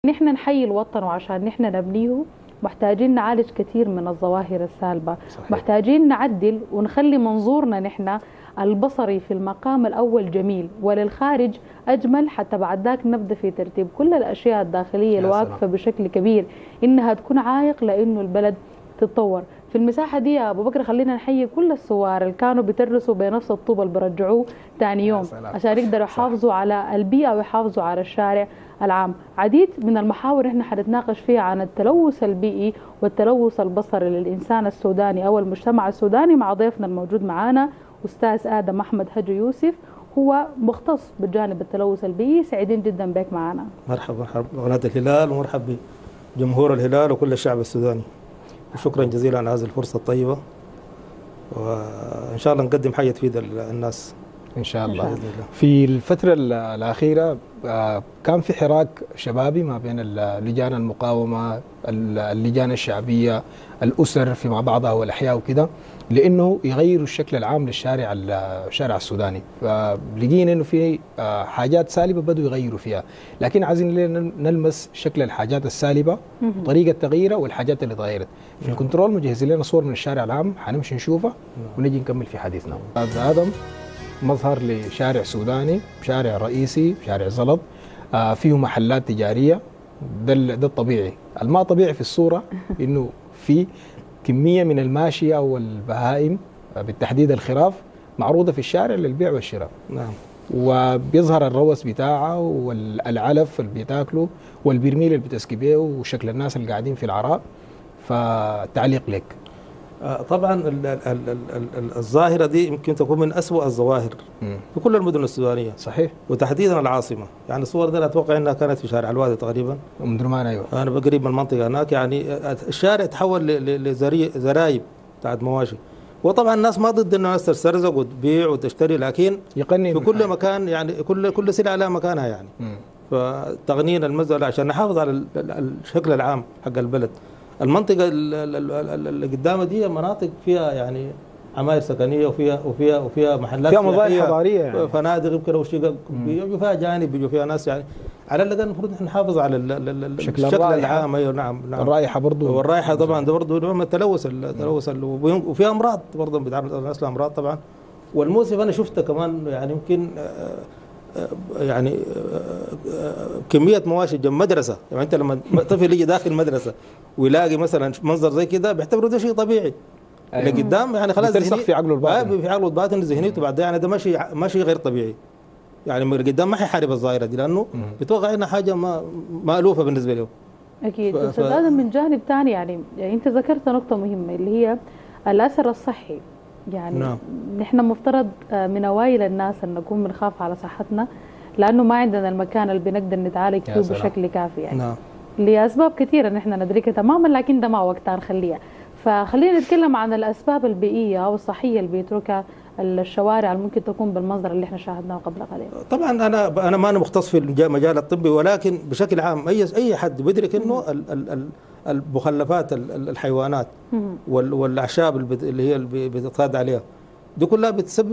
نحن نحيي الوطن وعشان نحن نبنيه محتاجين نعالج كثير من الظواهر السالبة. صحيح. محتاجين نعدل ونخلي منظورنا نحن البصري في المقام الأول جميل وللخارج أجمل، حتى بعد ذاك نبدأ في ترتيب كل الأشياء الداخلية الواقفة بشكل كبير إنها تكون عائق لأنه البلد تتطور. في المساحة دي يا أبو بكر خلينا نحيي كل الثوار اللي كانوا بيترسوا بنفس الطوبة اللي برجعوه ثاني يوم عشان يقدروا يحافظوا على البيئة ويحافظوا على الشارع العام. عديد من المحاور احنا حنتناقش فيها عن التلوث البيئي والتلوث البصري للإنسان السوداني أو المجتمع السوداني مع ضيفنا الموجود معانا أستاذ آدم أحمد هجو يوسف، هو مختص بجانب التلوث البيئي. سعيدين جدا بك معنا. مرحبا مرحبا قناة الهلال ومرحبا بجمهور الهلال وكل الشعب السوداني، وشكرا جزيلا على هذه الفرصة الطيبة، وإن شاء الله نقدم حاجة تفيد الناس إن شاء الله. بإذن الله. في الفترة الأخيرة كان في حراك شبابي ما بين لجان المقاومة، اللجان الشعبية، الأسر في مع بعضها والأحياء وكده، لأنه يغيروا الشكل العام للشارع السوداني. فلقينا إنه في حاجات سالبة بدوا يغيروا فيها، لكن عايزين نلمس شكل الحاجات السالبة، طريقة تغييرها والحاجات اللي تغيرت. في الكنترول مجهزين لنا صور من الشارع العام حنمشي نشوفها ونجي نكمل في حديثنا. هذا آدم مظهر لشارع سوداني، شارع رئيسي، شارع زلط، فيه محلات تجارية. ده الطبيعي. الما طبيعي في الصورة إنه في كمية من الماشية والبهائم بالتحديد الخراف معروضة في الشارع للبيع والشراء. نعم. وبيظهر الروس بتاعه والعلف اللي بيتاكله والبرميل اللي بتسكبيه وشكل الناس اللي قاعدين في العراء. فتعليق لك. طبعا الظاهرة دي يمكن تكون من أسوأ الظواهر في كل المدن السودانية. صحيح. وتحديدا العاصمة. يعني الصور دي أتوقع أنها كانت في شارع الوادي تقريبا. أم درمان. أيوة. أنا قريب من المنطقة هناك. يعني الشارع تحول لزرايب بتاعت مواشي. وطبعا الناس ما ضد أن الناس تسترزق وتبيع وتشتري، لكن في كل مكان يعني كل سلعة لها مكانها يعني. فتغنين المزرعة عشان نحافظ على الشكل العام حق البلد. المنطقة اللي قدامها دي مناطق فيها يعني عماير سكنية وفيها محلات، فيها مظاهر حضارية يعني. فنادق يمكن وشقق بيجوا فيها أجانب، بيجوا فيها ناس. يعني على الأقل المفروض نحن نحافظ على الشكل العام. أيوه نعم. الرائحة برضه. والرائحة طبعا ده برضه نوع من التلوث وفيها أمراض برضه بتعرض الناس لأمراض طبعا. والموسف أنا شفته كمان يعني يمكن يعني كمية مواشي جنب مدرسة. يعني أنت لما طفل يجي داخل مدرسة ويلاقي مثلا منظر زي كده بيعتبره ده شيء طبيعي. اللي قدام يعني خلاص بترسخ في عقله الباطن. في عقله الباطن ذهنيته بعد يعني ده ماشي غير طبيعي. يعني من قدام ما حيحارب الظاهرة دي لأنه بيتوقع إنها حاجة مألوفة بالنسبة له. أكيد. أستاذ آدم من جانب ثاني يعني أنت ذكرت نقطة مهمة اللي هي الأثر الصحي. يعني نعم. نحن مفترض من أوائل الناس أن نكون بنخاف على صحتنا لأنه ما عندنا المكان اللي بنقدر نتعالج فيه بشكل كافي يعني. نعم. لأسباب كثيرة نحن ندركها تماما، لكن ده ما وقتها نخليها. فخلينا نتكلم عن الأسباب البيئية أو الصحية اللي بيتركها الشوارع اللي ممكن تكون بالمنظر اللي احنا شاهدناه قبل قليل. طبعا أنا ما مختص في المجال الطبي، ولكن بشكل عام أي حد بيدرك إنه المخلفات الحيوانات والأعشاب اللي هي بتتغذى عليها دي كلها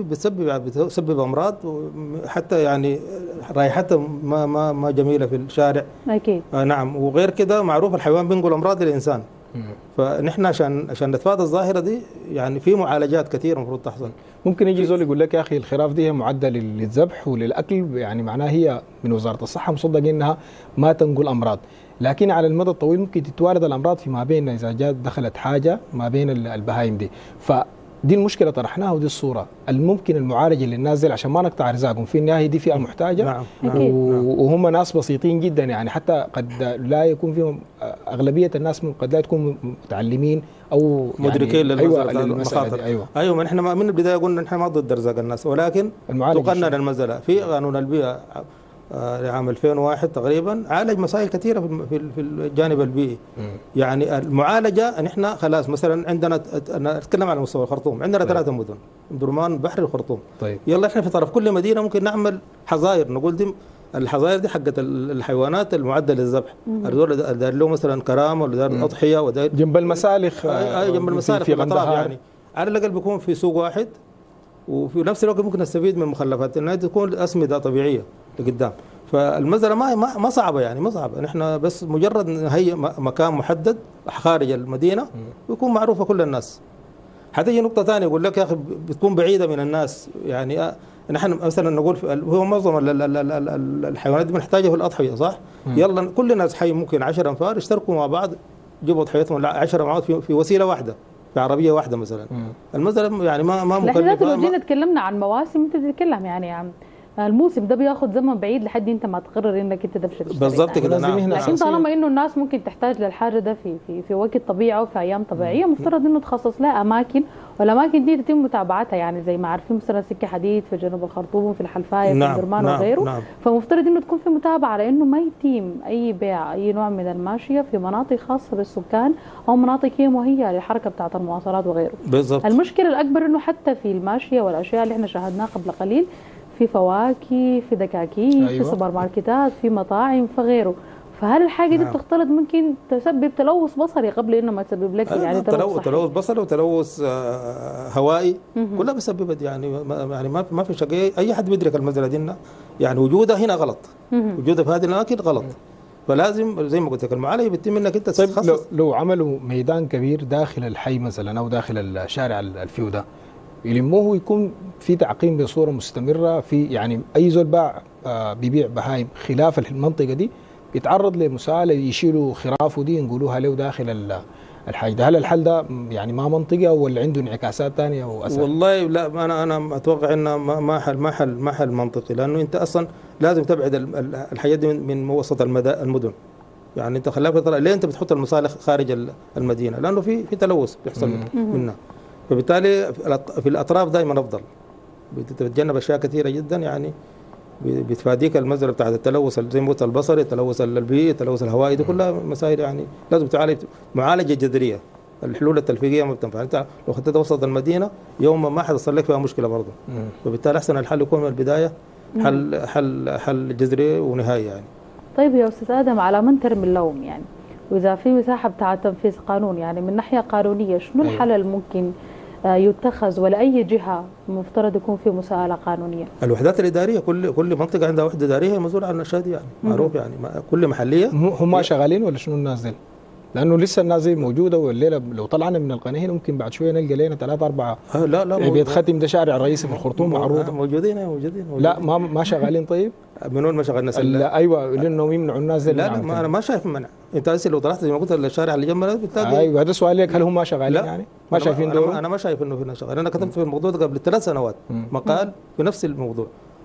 بتسبب أمراض، حتى يعني رائحتها ما جميلة في الشارع. أكيد. نعم. وغير كده معروف الحيوان بينقل أمراض للإنسان. فنحن عشان نتفادى الظاهرة دي يعني في معالجات كثيرة المفروض تحصل. ممكن يجي زول يقول لك يا أخي الخراف دي هي معدة للذبح وللأكل، يعني معناها هي من وزارة الصحة مصدقين إنها ما تنقل أمراض، لكن على المدى الطويل ممكن تتوارد الأمراض فيما بين إذا جات دخلت حاجة ما بين البهايم دي. دي المشكله طرحناها ودي الصوره الممكن المعالجه للناس دي عشان ما نقطع ارزاقهم. في النهايه دي فئه محتاجه. نعم. وهم ناس بسيطين جدا، يعني حتى قد لا يكون فيهم اغلبيه الناس قد لا تكون متعلمين او مدركين يعني للمخاطر. ايوه من احنا من البدايه قلنا نحن ما ضد ارزاق الناس، ولكن تقنن المساله. في قانون البيئه لعام 2001 تقريبا عالج مسائل كثيره في الجانب البيئي. يعني المعالجه نحن خلاص مثلا عندنا، انا اتكلم على مستوى الخرطوم، عندنا 3 مدن، درمان، بحري، الخرطوم. طيب. يلا احنا في طرف كل مدينه ممكن نعمل حظاير، نقول دي الحظاير دي حقت الحيوانات المعده للذبح. هذول دار له مثلا كرامه ولا دار اضحيه ودار جنب المسالخ. جنب المسالخ في الاطراف. يعني على الاقل بيكون في سوق واحد، وفي نفس الوقت ممكن نستفيد من مخلفات انها تكون اسمده طبيعيه لقدام. فالمسألة ما صعبة، يعني ما صعبة، نحن بس مجرد نهيئ مكان محدد خارج المدينة ويكون معروفة كل الناس. حتيجي نقطة ثانية يقول لك يا أخي بتكون بعيدة من الناس، يعني نحن مثلا نقول هو معظم الحيوانات دي بنحتاجها في الأضحية صح؟ يلا كل الناس حي ممكن 10 أنفار يشتركوا مع بعض يجيبوا أضحيتهم 10 مع بعض في وسيلة واحدة، في عربية واحدة مثلا. المسألة يعني ما مكلفة. لكن لو جينا تكلمنا عن مواسم انت بتتكلم يعني عن الموسم ده بياخذ زمن بعيد لحد انت ما تقرر انك انت تبشر بالضبط كده. نعم. لكن طالما انه الناس ممكن تحتاج للحاجه ده في وقت طبيعي وفي ايام طبيعيه، مفترض انه تخصص لها اماكن، والاماكن دي يتم متابعتها، يعني زي ما عارفين مثلا سكه حديد في جنوب الخرطوم، في الحلفايه، في الدرمان وغيره. فمفترض انه تكون في متابعه على انه ما يتم اي بيع اي نوع من الماشيه في مناطق خاصه بالسكان او مناطق هي مهيئه للحركه بتاعه المواصلات وغيره. بالضبط. المشكله الاكبر انه حتى في الماشيه والاشياء اللي احنا شاهدناها قبل قليل، في فواكه، في دكاكين، في سوبر ماركتات، في مطاعم، في غيره. فهل الحاجه دي بتختلط ممكن تسبب تلوث بصري قبل انه ما تسبب لك يعني تلوث بصري وتلوث هوائي كلها بسببت يعني ما في شيء. اي حد بيدرك المساله دي يعني وجودها هنا غلط، وجودها في هذه الاماكن غلط. فلازم زي ما قلت لك المعالجه بتتم انك انت تتخصص. طيب لو عملوا ميدان كبير داخل الحي مثلا او داخل الشارع الفيو ده يلموه ويكون في تعقيم بصوره مستمره، في يعني اي زول باع بيبيع بهايم خلاف المنطقه دي بيتعرض لمساءله، يشيلوا خرافه دي ينقلوها له داخل الحي ده. هل الحل ده يعني ما منطقي ولا عنده انعكاسات ثانيه واسهل؟ والله لا، انا اتوقع انه ما حل منطقي، لانه انت اصلا لازم تبعد الحياه دي من وسط المدن. يعني انت خلاك ليه انت بتحط المصالح خارج المدينه؟ لانه في تلوث بيحصل منها. فبالتالي في الاطراف دائما افضل، بتتجنب اشياء كثيره جدا، يعني بتفاديك المساله بتاعت التلوث زي ما قلت البصري، التلوث البيئي، التلوث الهوائي، دي كلها مسائل يعني لازم تعالج معالجه جذريه. الحلول التلفيقيه ما بتنفع، انت لو خدتها وسط المدينه يوم ما حيصل لك فيها مشكله برضه. فبالتالي احسن الحل يكون من البدايه حل جذري ونهائي يعني. طيب يا استاذ ادم، على من ترمي اللوم يعني؟ واذا في مساحه بتاع تنفيذ قانون يعني من ناحيه قانونيه، شنو الحل الممكن يتخذ، ولا اي جهه مفترض يكون في مساءله قانونيه؟ الوحدات الاداريه، كل منطقه عندها وحده اداريه مسؤوله عن الاشياء دي، يعني معروف يعني كل محليه. هم شغالين ولا شنو الناس دي؟ لانه لسه الناس دي موجوده، والليله لو طلعنا من القناه هنا ممكن بعد شويه نلقى لنا 3 4 لا بيت ختم ده شارع الرئيسي في الخرطوم معروض. موجودين. لا ما شغالين. طيب من وين ما شغال الناس؟ ايوه لانه يمنعوا الناس دي. لا انا ما شايف منع. انت هسه لو طلعت زي ما قلت الشارع اللي جنبنا بتلاقي. ايوه هذا سؤال لك، هل هم ما شغالين يعني؟ ما شايفين دورهم؟ انا ما شايف انه في ناس شغالين. انا كتبت في الموضوع ده قبل 3 سنوات مقال في نفس الموضوع،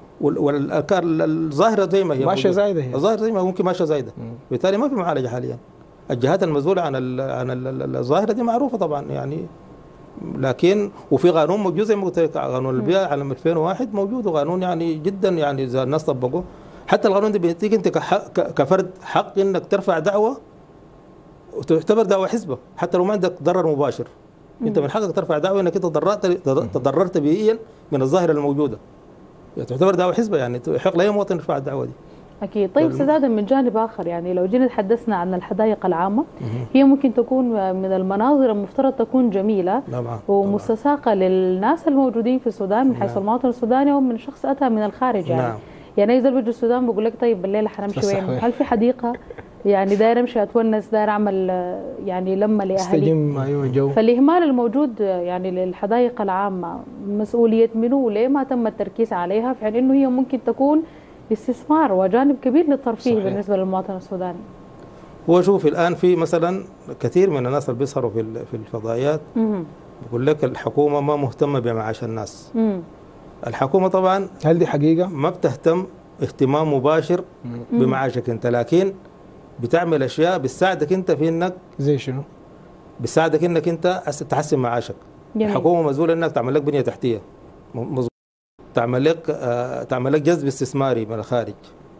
والظاهره زي ما هي ماشيه زايده، هي الظاهره زي ما ممكن ماشيه زايده. بالتالي ما في معالجه حاليا. الجهات المسؤوله عن الظاهره دي معروفه طبعا يعني، لكن وفي قانون موجود زي ما قلت لك، قانون البيئه على 2001 موجود، وقانون يعني جدا يعني اذا الناس طبقوه. حتى القانون ده بيديك انت كفرد حق انك ترفع دعوه وتعتبر دعوه حسبه حتى لو ما عندك ضرر مباشر. انت من حقك ترفع دعوه انك انت تضررت بيئيا من الظاهره الموجوده، تعتبر دعوه حسبه، يعني يحق لاي مواطن يرفع الدعوه دي. أكيد. طيب أستاذ آدم، من جانب آخر يعني لو جينا تحدثنا عن الحدائق العامة، هي ممكن تكون من المناظر المفترض تكون جميلة ومستساقة للناس الموجودين في السودان من حيث المواطن السوداني أو من شخص أتى من الخارج يعني. يعني إذا بيجي السودان بقول لك طيب بالليل حنمشي وين؟ هل في حديقة؟ يعني داير امشي اتونس، داير اعمل يعني لما لاهلي استجم. ايوه جو. فالاهمال الموجود يعني للحدائق العامة مسؤولية منو وليه ما تم التركيز عليها، في حين انه هي ممكن تكون استثمار وجانب كبير للترفيه بالنسبه للمواطن السوداني. هو شوف الان في مثلا كثير من الناس اللي بيسهروا في الفضائيات بقول لك الحكومه ما مهتمه بمعاش الناس. الحكومه طبعا هل دي حقيقه؟ ما بتهتم اهتمام مباشر بمعاشك انت، لكن بتعمل اشياء بتساعدك انت في انك زي شنو؟ بتساعدك انك انت تحسن معاشك. جميل. الحكومه مسؤوله انك تعمل لك بنيه تحتيه تعمل لك جذب استثماري من الخارج،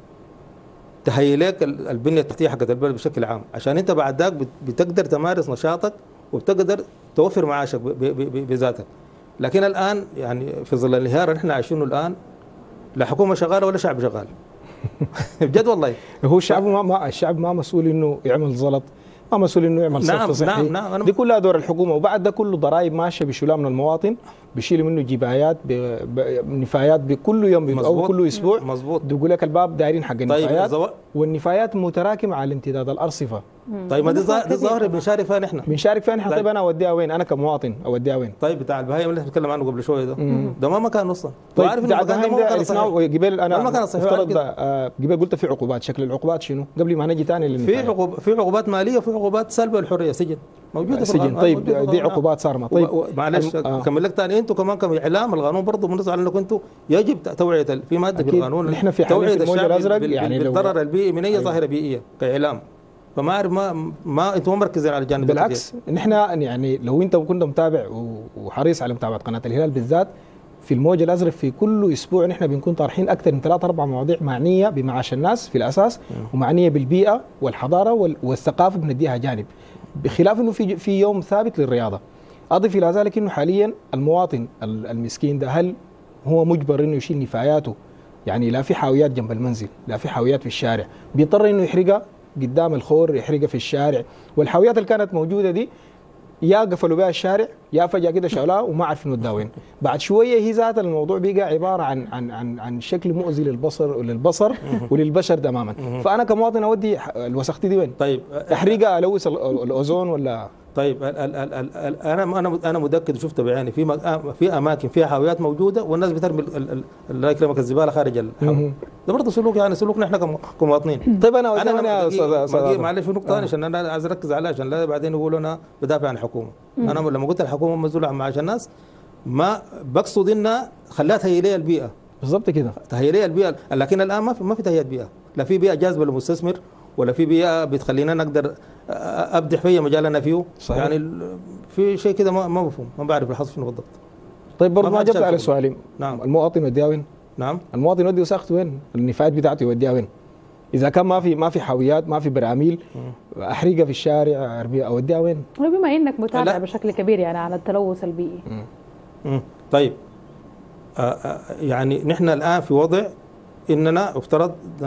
تهيئ لك البنيه التحتيه حقت البلد بشكل عام، عشان انت بعد ذاك بتقدر تمارس نشاطك وبتقدر توفر معاشك بذاتك. لكن الان يعني في ظل الانهيار اللي احنا عايشينه الان، لا حكومه شغاله ولا شعب شغال. بجد والله. هو الشعب الشعب ما مسؤول انه يعمل زلط ما مسؤول انه يعمل صرف صحي. دي كلها دور الحكومه، وبعد ده كله ضرائب ماشيه بيشيلها من المواطن، بيشيلوا منه جبايات نفايات بكل يوم او كل اسبوع. مظبوط. بيقول لك الباب دايرين حق النفايات. والنفايات متراكمه على امتداد الارصفه. طيب ما دي ظاهره بنشارك فيها نحن. طيب انا اوديها وين؟ انا كمواطن اوديها وين؟ طيب بتاع البهايم اللي بنتكلم عنه قبل شويه ده ما مكان اصلا. طيب بتاع البهايم ده عرفناه قبل. انا افترض قبل قلت في عقوبات، شكل العقوبات شنو؟ قبل ما نجي ثاني في عقوبات ماليه وفي عقوبات سلب الحريه، سجن موجوده في القانون. طيب دي عقوبات صارمه. طيب معلش كمل لك ثاني. انتم كمان كاعلام القانون برضه بنص على انكم انتم يجب توعيه في ماده في القانون، نحن في توعيه الموجه الازرق يعني بالضرر البيئي من اي ظاهره بيئيه كاعلام. فما اعرف ما انتم مركزين على الجانب ده. بالعكس نحن يعني لو انت كنت متابع وحريص على متابعه قناه الهلال بالذات، في الموجه الازرق في كل اسبوع نحن بنكون طارحين اكثر من 3-4 مواضيع معنيه بمعاش الناس في الاساس، ومعنيه بالبيئه والحضاره والثقافه بنديها جانب، بخلاف انه في يوم ثابت للرياضه. اضف الى ذلك انه حاليا المواطن المسكين ده هل هو مجبر انه يشيل نفاياته؟ يعني لا في حاويات جنب المنزل، لا في حاويات في الشارع، بيضطر انه يحرقها قدام الخور، يحرقها في الشارع. والحاويات اللي كانت موجوده دي يا قفلوا بها الشارع يا فجاه كده شالوها وما عارفين وداها وين. بعد شويه هي ذات الموضوع بقى عباره عن شكل مؤذي للبصر وللبشر تماما. فانا كمواطن اودي الوسخ دي وين؟ طيب احرقها الوث الاوزون ولا؟ طيب انا متاكد وشفت بعيني في اماكن فيها حاويات موجوده والناس بترمي الله يكرمك الزباله خارج الحاويه. ده برضه سلوك، يعني سلوكنا احنا كمواطنين. طيب انا استاذ معلش في نقطه ثانيه عشان انا عايز اركز عليها عشان لا بعدين يقولوا انا بدافع عن الحكومه. انا لما قلت الحكومه مسؤوله عن معاش الناس ما بقصد انها خلاها تهيئ لي البيئه. بالضبط كده، تهيئ لي البيئه، لكن الان ما في تهيئه بيئه، لا في بيئه جاذبه للمستثمر ولا في بيئه بتخلينا نقدر ابدع فيها مجالنا فيه. صحيح. يعني في شيء كده ما مفهوم، ما بعرف الحظ شنو بالضبط. طيب برضه ما جبت على سؤالي. نعم. المواطن يوديها وين؟ نعم. المواطن يودي وساخته وين؟ النفايات بتاعته يوديها وين؟ اذا كان ما في حاويات، ما في براميل، احرقها في الشارع، ارميها، اوديها وين؟ بما انك متابع بشكل كبير يعني على التلوث البيئي. طيب يعني نحن الان في وضع اننا افترض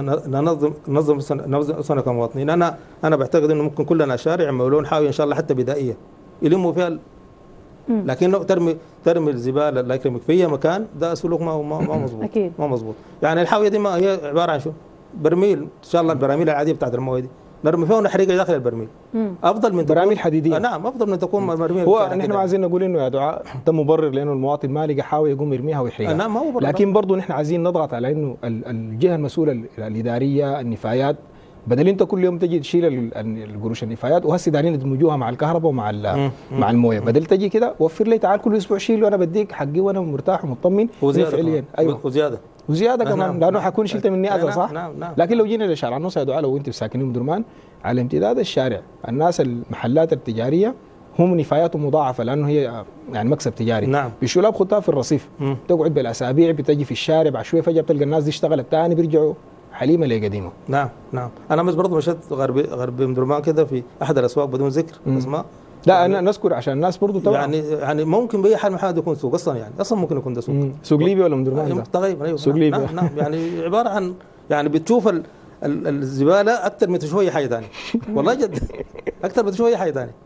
ننظم سنه كمواطنين. انا بعتقد انه ممكن كلنا شارع يعملوا حاويه ان شاء الله حتى بدائيه يلموا فيها لكن لو ترمي الزباله الله يكرمك في اي مكان، ده سلوك ما مظبوط. اكيد ما مظبوط. يعني الحاويه دي ما هي عباره عن شو؟ برميل ان شاء الله، البراميل العاديه بتاعت المويه دي نرمي فيها ونحرقها داخل البرميل. افضل من براميل حديديه. نعم، افضل من تكون برميل. هو نحن ما عايزين نقول انه يا دعاء ده مبرر لانه المواطن ما لقى حاويه يقوم يرميها ويحرقها. نعم، ما هو مبرر. لكن برضه نحن عايزين نضغط على انه الجهه المسؤوله الاداريه النفايات، بدل انت كل يوم تجي تشيل القروش النفايات، وهسه دارين يدمجوها مع الكهرباء ومع مع المويه، بدل تجي كده وفر لي تعال كل اسبوع شيل وانا بديك حقي وانا مرتاح ومطمن. وزياده ايوه وزياده كمان لانه حكون شلت مني اذى. صح. نعم. لكن لو جينا لشارع النص يا دعاء، لو انت ساكنين بدرمان على امتداد الشارع، الناس المحلات التجاريه هم نفاياتهم مضاعفه لانه هي يعني مكسب تجاري. نعم. بيشيلوها بخطها في الرصيف، تقعد بالاسابيع، بتجي في الشارع بعد شويه فجاه بتلقى الناس دي اشتغلت ثاني بيرجعوا حليمه لقديمه. نعم. انا بس برضه مشيت غرب درمان كده في احد الاسواق بدون ذكر اسماء. لا يعني أنا نذكر عشان الناس برضه توعى. يعني ممكن باي حال من حال يكون سوق اصلا، يعني اصلا ممكن يكون ده سوق. سوق ليبيا ولا مدرمان؟ تقريبا ايوه سوق ليبيا. نعم. يعني عباره عن يعني بتشوف الزباله اكثر من تشوف اي حاجه ثانيه. والله جد اكثر من تشوف اي حاجه ثانيه.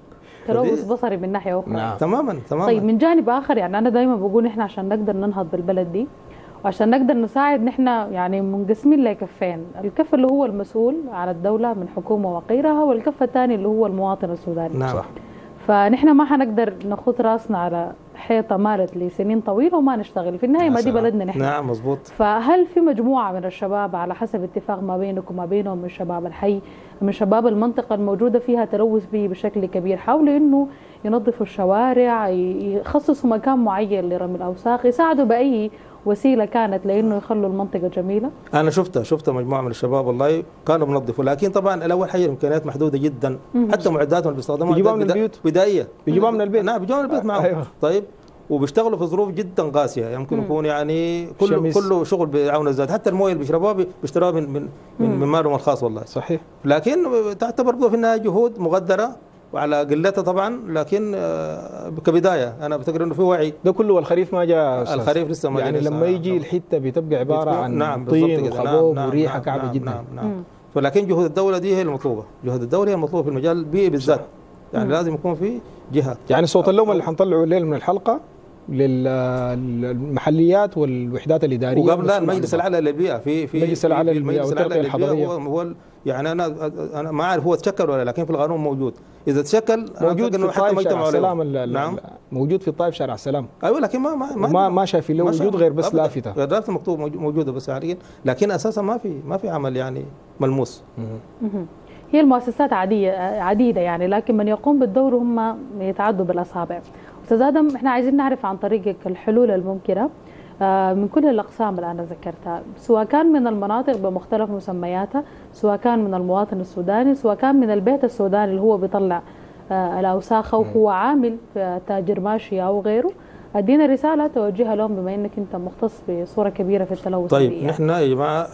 تلوث بصري من ناحيه اخرى. نعم. تماما. طيب من جانب اخر، يعني انا دايما بقول احنا عشان نقدر ننهض بالبلد دي وعشان نقدر نساعد، نحن يعني منقسمين لكفين، الكف اللي هو المسؤول على الدوله من حكومه وغيرها، والكف الثاني اللي هو المواطن السوداني. نعم. صح. فنحن ما حنقدر نخوض راسنا على حيطه مالت لسنين طويله وما نشتغل، في النهايه ما دي بلدنا نحن. نعم مظبوط. فهل في مجموعه من الشباب على حسب اتفاق ما بينكم وما بينهم من شباب الحي، من شباب المنطقه الموجوده فيها تلوث بيئي بشكل كبير، حاولوا انه ينظفوا الشوارع، يخصصوا مكان معين لرمي الاوساخ، يساعدوا باي وسيله كانت لانه يخلوا المنطقه جميله؟ انا شفت مجموعه من الشباب والله كانوا بنظفوا، لكن طبعا الاول حاجه الامكانيات محدوده جدا، حتى معداتهم اللي بيستخدموها بيجيبوها من البيوت بدائيه، بيجيبوها من البيت. نعم بيجيبوها من البيت معهم. أيوه. طيب وبيشتغلوا في ظروف جدا قاسيه، يمكن يكون يعني كله شغل بعون الذات، حتى المويه اللي بيشربوها بيشتروها من مالهم الخاص والله. صحيح. لكن تعتبر في النهايه جهود مقدره وعلى قلتها طبعا، لكن كبدايه انا بعتقد انه في وعي. ده كله والخريف ما جاء. الخريف لسه ما يعني لما يجي الحته بتبقى عباره عن طين وخضوب وريحه كعبه جدا. نعم. ولكن جهود الدوله دي هي المطلوبه، جهود الدوله هي المطلوبه في المجال البيئي بالذات. يعني لازم يكون في جهه. يعني صوت اللوم اللي حنطلعه الليله من الحلقه للمحليات والوحدات الاداريه، وقبل المجلس الاعلى للبيئه في المجلس الاعلى للبيئه هو يعني انا ما اعرف هو تشكل ولا، لكن في القانون موجود. اذا تشكل موجود في الطائف شارع السلام. نعم موجود في الطائف شارع السلام. ايوه لكن ما شايف له وجود غير بس لافته. غير لافته مكتوب موجوده بس حاليا، لكن اساسا ما في عمل يعني ملموس. هي المؤسسات عديده يعني، لكن من يقوم بالدور هم يتعدوا بالاصابع. استاذ ادم، احنا عايزين نعرف عن طريقك الحلول الممكنه من كل الاقسام اللي انا ذكرتها، سواء كان من المناطق بمختلف مسمياتها، سواء كان من المواطن السوداني، سواء كان من البيت السوداني اللي هو بيطلع الاوساخ وهو عامل في تاجر ماشيه او غيره. ادينا رساله توجهها لهم بما انك انت مختص بصوره كبيره في التلوث. طيب نحن يا جماعه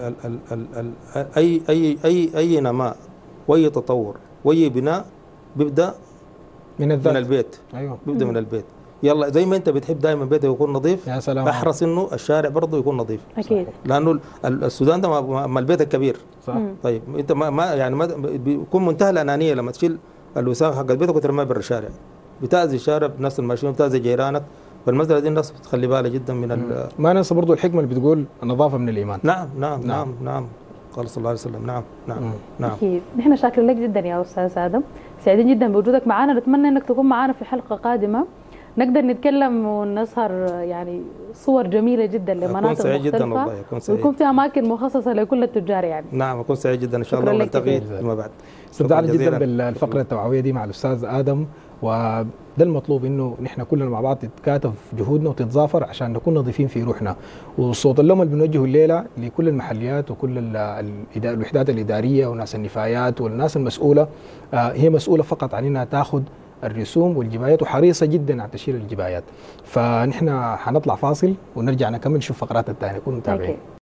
اي نماء واي تطور واي بناء بيبدا من البيت. ايوه بيبدا من البيت. يلا زي ما انت بتحب دائما بيتك يكون نظيف، يا سلام، احرص انه الشارع برضه يكون نظيف. اكيد. لانه السودان ده ما البيت الكبير. صح. طيب انت ما بيكون منتهى الانانيه لما تشيل الوساخه حق بيتك وترميها برا الشارع، بتاذي الشارع بنفس الماشيين، بتاذي جيرانك. فالمساله دي الناس بتخلي بالها جدا من ما ننسى برضه الحكمه اللي بتقول النظافه من الايمان. نعم قال صلى الله عليه وسلم. نعم اكيد. نحن شاكرين لك جدا يا استاذ ادم، سعيدين جدا بوجودك معنا، نتمنى انك تكون معنا في حلقه قادمه نقدر نتكلم ونسهر يعني صور جميله جدا لمناطق مختلفه، ويكون في اماكن مخصصه لكل التجار يعني. نعم اكون سعيد جدا ان شاء الله، ونلتقي فيما بعد. استمتعنا جدا بالفقره التوعويه دي مع الاستاذ ادم، وده المطلوب انه نحن كلنا مع بعض تتكاتف جهودنا وتتضافر عشان نكون نظيفين في روحنا. وصوت اللوم اللي بنوجهه الليله لكل المحليات وكل الوحدات الاداريه وناس النفايات والناس المسؤوله، هي مسؤوله فقط عن انها تاخذ الرسوم والجبايات، وحريصه جدا على تشيل الجبايات. فنحن حنطلع فاصل ونرجع نكمل نشوف فقرات الثانيه. كونوا متابعين.